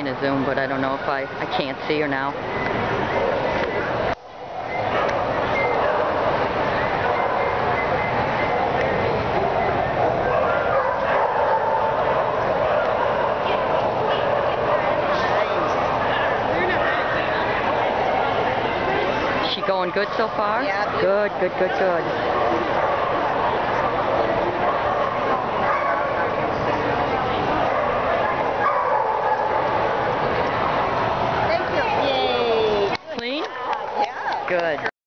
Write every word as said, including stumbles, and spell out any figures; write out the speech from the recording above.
trying to zoom, but I don't know if I, I can't see her now. Is she going good so far? Yeah. Good, good, good, good. Clean? Yeah. Good.